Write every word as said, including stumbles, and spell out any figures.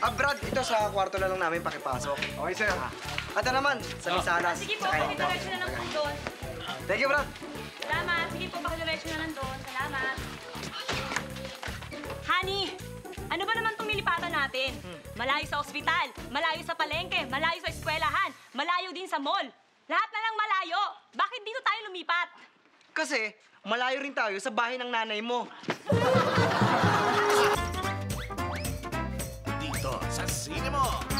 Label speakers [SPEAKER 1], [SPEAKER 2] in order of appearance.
[SPEAKER 1] Ah, Brad, ito sa kwarto na lang namin pakipasok.
[SPEAKER 2] Okay, sir.
[SPEAKER 1] Ito naman, sa Misanas.
[SPEAKER 3] Sige po, pakidiretso na lang po doon.
[SPEAKER 1] Thank you, Brad.
[SPEAKER 3] Salamat. Sige po, pakidiretso na lang doon. Salamat. Honey, ano ba naman itong nilipatan natin? Malayo sa ospital, malayo sa palengke, malayo sa eskwelahan, malayo din sa mall. Lahat na lang malayo. Bakit dito tayo lumipat?
[SPEAKER 1] Kasi, malayo rin tayo sa bahay ng nanay mo.
[SPEAKER 4] Dito sa Sine Mo.